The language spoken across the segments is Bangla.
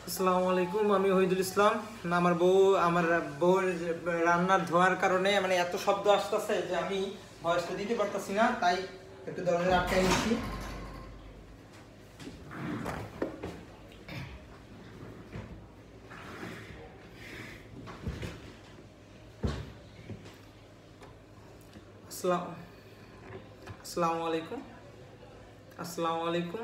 আসসালামু আলাইকুম, আমি ওহিদুল ইসলাম। আমার বউর রান্নার ধোয়ার কারণে মানে এত শব্দ আসতেছে যে আমি ভয়েসটা দিতে পারতেছি না, তাই একটু দরজা আটকাই নিচ্ছি। আসসালামু আলাইকুম, আসসালামু আলাইকুম,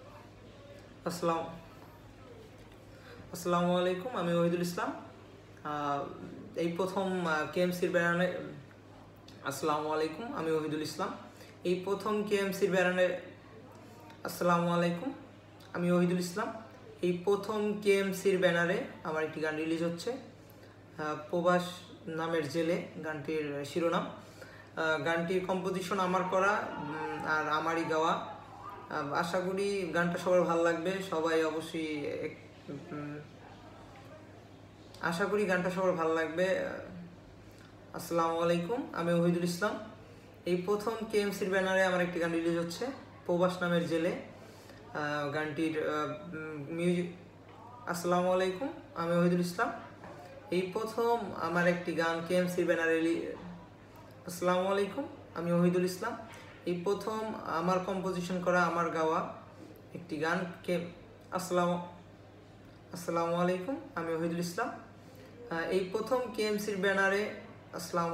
আসসালামু আলাইকুম। আমি ওহিদুল ইসলাম। এই প্রথম কেএমসির ব্যানারে আসসালামু আলাইকুম, আমি ওহিদুল ইসলাম। এই প্রথম কেএমসির ব্যানারে আসসালামু আলাইকুম, আমি ওহিদুল ইসলাম। এই প্রথম কেএমসির ব্যানারে আমার একটি গান রিলিজ হচ্ছে, প্রবাস নামের জেলে গানটির শিরোনাম। গানটির কম্পোজিশন আমার করা আর আমারই গাওয়া। আশা করি গানটা সবার ভালো লাগবে। সবাই অবশ্যই আশা করি গানটা সবার ভালো লাগবে। আসসালামু আলাইকুম, আমি ওহিদুল ইসলাম। এই প্রথম কেএমসির ব্যানারে আমার একটি গান রিলিজ হচ্ছে, প্রবাস নামের জেলে গানটির মিউজিক। আসসালামু আলাইকুম, আমি ওহিদুল ইসলাম। এই প্রথম আমার একটি গান কেএমসির ব্যানারে আসসালামু আলাইকুম, আমি ওহিদুল ইসলাম। এই প্রথম আমার কম্পোজিশন করা, আমার গাওয়া একটি গান আসসালামু আলাইকুম, আমি ওহিদুল ইসলাম। এই প্রথম কেএমসির ব্যানারে আসসালামু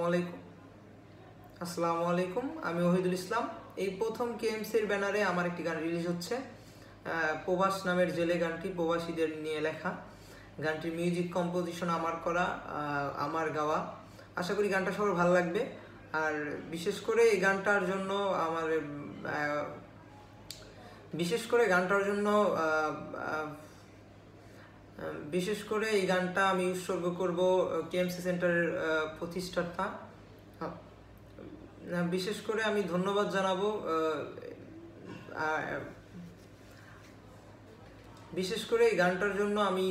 আলাইকুম, আমি ওহিদুল ইসলাম। এই প্রথম কেএমসির ব্যানারে আমার একটি গান রিলিজ হচ্ছে, প্রবাস নামের জেলে গানটি প্রবাসীদের নিয়ে লেখা। গানটির মিউজিক কম্পোজিশন আমার করা, আমার গাওয়া। আশা করি গানটা সবার ভালো লাগবে। আর বিশেষ করে এই গানটার জন্য এই গানটা আমি উৎসর্গ করব কেএমসি সেন্টারের প্রতিষ্ঠাতা। বিশেষ করে আমি ধন্যবাদ জানাবো বিশেষ করে এই গানটার জন্য আমি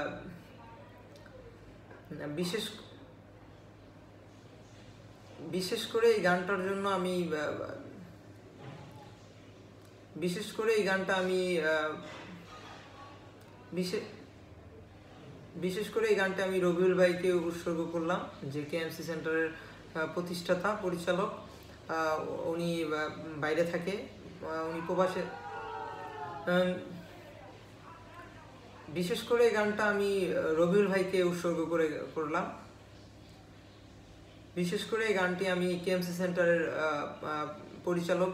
বিশেষ করে এই গানটা আমি রবিউল ভাইকে উৎসর্গ করলাম, যে কেএমসি সেন্টারের প্রতিষ্ঠাতা পরিচালক। উনি বাইরে থাকে, উনি প্রবাসে। বিশেষ করে এই গানটা আমি রবিউল ভাইকে উৎসর্গ করলাম। বিশেষ করে এই গানটি আমি কেএমসি সেন্টারের পরিচালক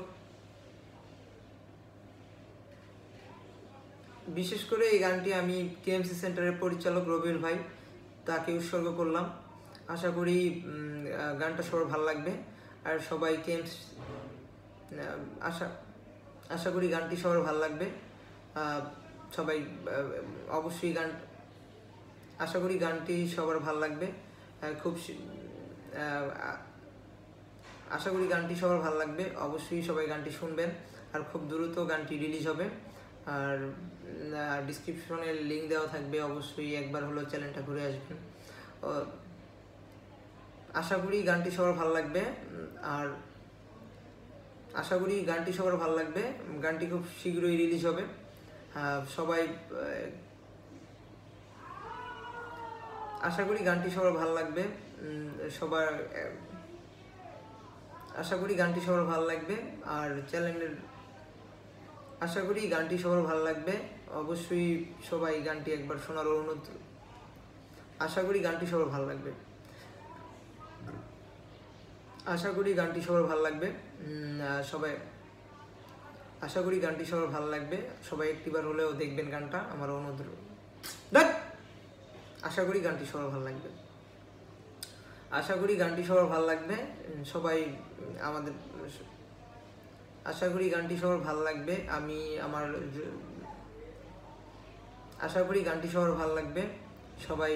রবিউল ভাই, তাকে উৎসর্গ করলাম। আশা করি গানটা সবার ভালো লাগবে। আর সবাই আশা করি গানটি সবার ভালো লাগবে। সবাই অবশ্যই আশা করি গানটি সবার ভালো লাগবে। আশা করি গানটি সবার ভালো লাগবে। অবশ্যই সবাই গানটি শুনবেন। আর খুব দ্রুত গানটি রিলিজ হবে। আর ডিসক্রিপশনে লিঙ্ক দেওয়া থাকবে, অবশ্যই একবার হলো চ্যানেলটা ঘুরে আসবেন। আশা করি গানটি সবার ভালো লাগবে। গানটি খুব শীঘ্রই রিলিজ হবে। সবাই আশা করি গানটি সবার ভালো লাগবে। আর চ্যানেলের আশা করি গানটি সবার ভালো লাগবে। অবশ্যই সবাই গানটি একবার শোনার অনুরোধ। আশা করি গানটি সবার ভালো লাগবে। সবাই একটিবার হলেও দেখবেন গানটা, আমার অনুরোধ। আশা করি গানটি সবার ভালো লাগবে। সবাই আমাদের আশা করি গানটি সবার ভালো লাগবে। আশা করি গানটি সবার ভালো লাগবে। সবাই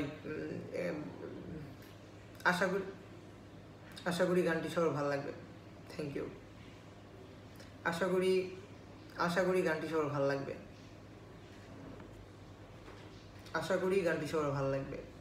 আশা করি গানটি সবার ভালো লাগবে। Thank you. আশা করি গানটি সবার ভালো লাগবে।